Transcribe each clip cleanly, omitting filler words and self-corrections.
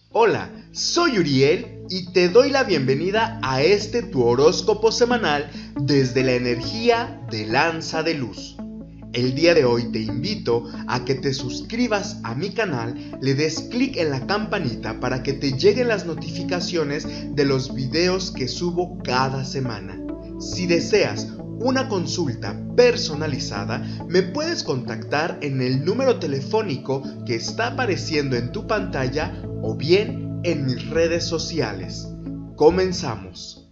Hola, soy Uriel y te doy la bienvenida a tu horóscopo semanal desde la energía de Lanza de Luz. El día de hoy te invito a que te suscribas a mi canal, le des clic en la campanita para que te lleguen las notificaciones de los videos que subo cada semana. Si deseas una consulta personalizada, me puedes contactar en el número telefónico que está apareciendo en tu pantalla o bien en mis redes sociales. Comenzamos.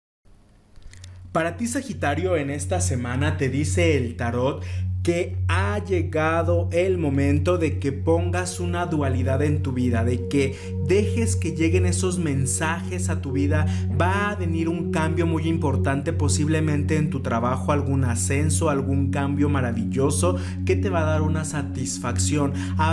Para ti, Sagitario, en esta semana te dice el tarot que ha llegado el momento de que pongas una dualidad en tu vida, de que dejes que lleguen esos mensajes a tu vida. Va a venir un cambio muy importante, posiblemente en tu trabajo, algún ascenso, algún cambio maravilloso que te va a dar una satisfacción.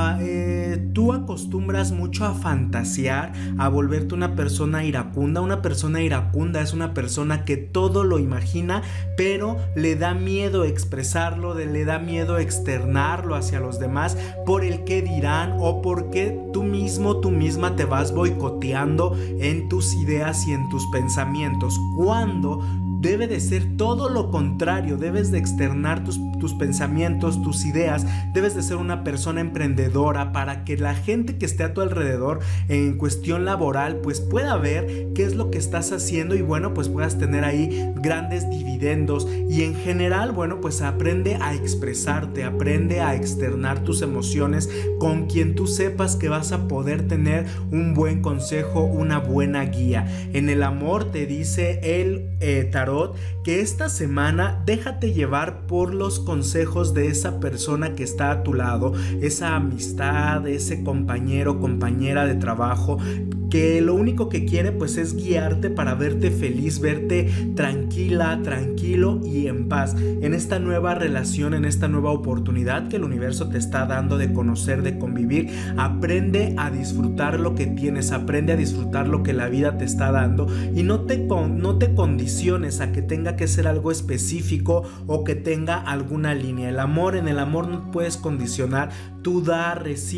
Tú acostumbras mucho a fantasear, a volverte una persona iracunda. Una persona iracunda es una persona que todo lo imagina, pero le da miedo expresarlo, le da miedo externarlo hacia los demás por el que dirán o porque tú misma te vas boicoteando en tus ideas y en tus pensamientos, cuando debe de ser todo lo contrario. Debes de externar tus pensamientos, tus ideas. Debes de ser una persona emprendedora para que la gente que esté a tu alrededor en cuestión laboral pues pueda ver qué es lo que estás haciendo y bueno, pues puedas tener ahí grandes dividendos. Y en general, bueno, pues aprende a expresarte, aprende a externar tus emociones con quien tú sepas que vas a poder tener un buen consejo, una buena guía. En el amor te dice el tarot que esta semana déjate llevar por los consejos de esa persona que está a tu lado, esa amistad, ese compañero, compañera de trabajo, que lo único que quiere pues es guiarte para verte feliz, verte tranquila, tranquilo y en paz en esta nueva relación, en esta nueva oportunidad que el universo te está dando de conocer, de convivir. Aprende a disfrutar lo que tienes, aprende a disfrutar lo que la vida te está dando y no te condiciones a que tenga que ser algo específico o que tenga alguna línea. En el amor no puedes condicionar. Tú da,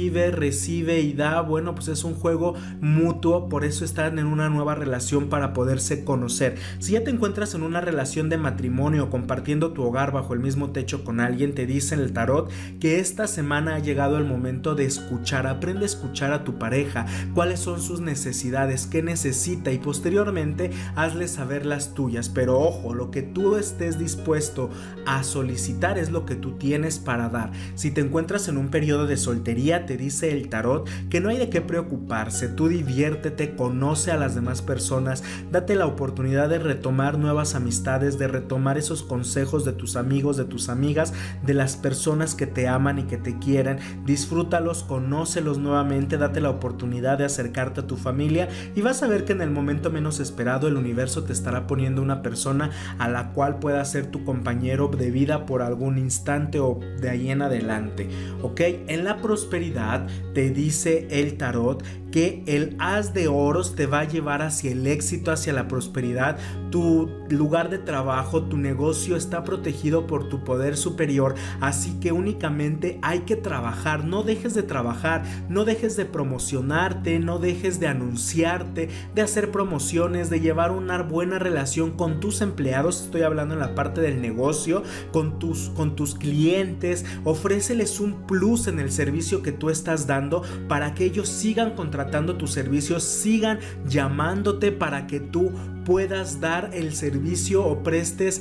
recibe y da. Bueno, pues es un juego mutuo, por eso están en una nueva relación para poderse conocer. Si ya te encuentras en una relación de matrimonio, compartiendo tu hogar bajo el mismo techo con alguien, te dice en el tarot que esta semana ha llegado el momento de escuchar. Aprende a escuchar a tu pareja, cuáles son sus necesidades, qué necesita y posteriormente hazle saber las tuyas. Pero ojo, lo que tú estés dispuesto a solicitar es lo que tú tienes para dar. Si te encuentras en un periodo de soltería, te dice el tarot que no hay de qué preocuparse. Tú diviértete, conoce a las demás personas, date la oportunidad de retomar nuevas amistades, de retomar esos consejos de tus amigos, de tus amigas, de las personas que te aman y que te quieren. Disfrútalos, conócelos nuevamente, date la oportunidad de acercarte a tu familia y vas a ver que en el momento menos esperado el universo te estará poniendo una persona a la cual pueda ser tu compañero de vida por algún instante o de ahí en adelante, ¿ok? En la prosperidad te dice el tarot que el as de oros te va a llevar hacia el éxito, hacia la prosperidad. Tu lugar de trabajo, tu negocio está protegido por tu poder superior, así que únicamente hay que trabajar. No dejes de trabajar, no dejes de promocionarte, no dejes de anunciarte, de hacer promociones, de llevar una buena relación con tus empleados. Estoy hablando en la parte del negocio, con tus clientes. Ofréceles un plus en el servicio que tú estás dando para que ellos sigan contratando tus servicios, sigan llamándote para que tú puedas dar el servicio o prestes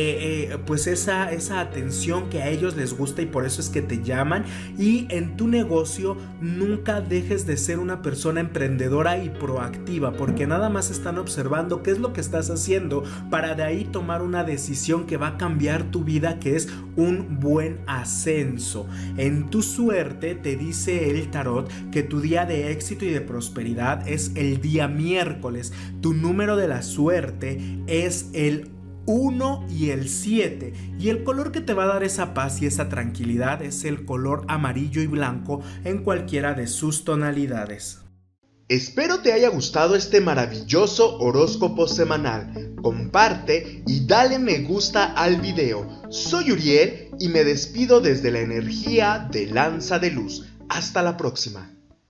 pues esa atención que a ellos les gusta y por eso es que te llaman. Y en tu negocio nunca dejes de ser una persona emprendedora y proactiva, porque nada más están observando qué es lo que estás haciendo para de ahí tomar una decisión que va a cambiar tu vida, que es un buen ascenso. En tu suerte te dice el tarot que tu día de éxito y de prosperidad es el día miércoles. Tu número de la suerte es el 1 y el 7 y el color que te va a dar esa paz y esa tranquilidad es el color amarillo y blanco en cualquiera de sus tonalidades. Espero te haya gustado este maravilloso horóscopo semanal. Comparte y dale me gusta al video. Soy Uriel y me despido desde la energía de Lanza de Luz. Hasta la próxima.